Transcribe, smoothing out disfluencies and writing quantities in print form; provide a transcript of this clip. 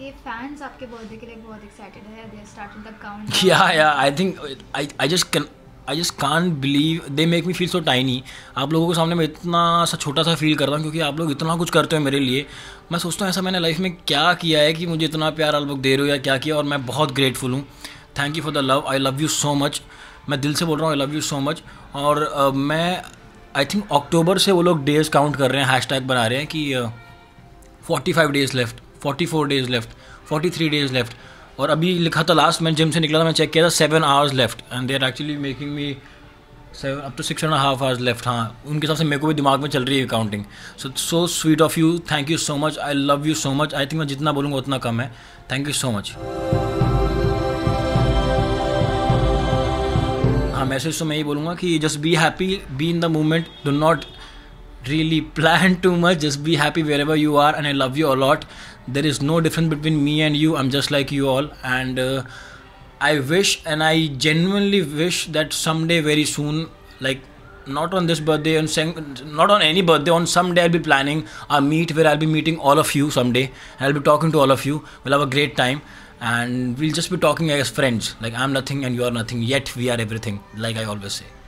आपके फैंस आपके बर्थडे के लिए बहुत एक्साइटेड है, they are starting the count. या I think I just can't believe, they make me feel so tiny. आप लोगों के सामने मैं इतना सा छोटा सा फील करता हूँ क्योंकि आप लोग इतना कुछ करते हो मेरे लिए। मैं सोचता हूँ ऐसा मैंने लाइफ में क्या किया है कि मुझे इतना प्यार आप लोग दे रहे हो या क्या किया, और मैं बहुत ग्रेटफुल हूँ। Thank you for the love, I love you so much. मैं दिल से बोल रहा हूँ I love you so much. और मैं आई थिंक अक्टूबर से वो लोग डेज़ काउंट कर रहे हैं, हैशटैग बना रहे हैं कि 45 days left, 44 days left, 43 days left. और अभी लिखा था, लास्ट मैं जिम से निकला था, मैं चेक किया था 7 hours left, and they are actually making me 7 up to 6.5 hours left. हाँ, उनके हिसाब से मेरे को भी दिमाग में चल रही है counting. So sweet of you, thank you so much, I love you so much. I think मैं जितना बोलूँगा उतना कम है। Thank you so much. हाँ, मैसेज तो मैं ही बोलूँगा कि just be happy, be in the moment, do not really plan too much, just be happy wherever you are, and I love you a lot. There is no difference between me and you, I'm just like you all. And I wish, and I genuinely wish that someday very soon, like not on this birthday, not on any birthday, on some day I'll be planning a meet where I'll be meeting all of you someday. I'll be talking to all of you, we'll have a great time, and we'll just be talking as friends, like I'm nothing and you are nothing, yet we are everything, like I always say.